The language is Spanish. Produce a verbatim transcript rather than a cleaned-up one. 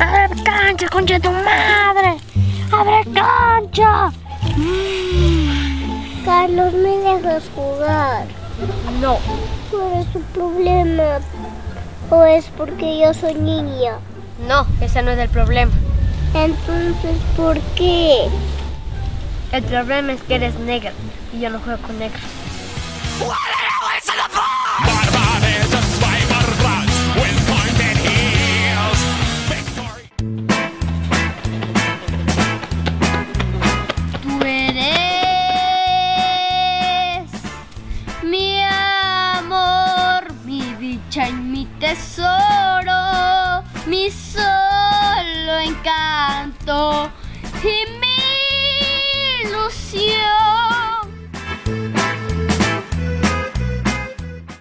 ¡Abre cancha, concha de tu madre! ¡Abre cancha! Mm. Carlos, ¿me dejas jugar? No. ¿Cuál es tu problema? ¿O es porque yo soy niña? No, ese no es el problema. Entonces, ¿por qué? El problema es que eres negra y yo no juego con negros. Tú eres mi amor, mi dicha y mi tesoro, mi solo encanto y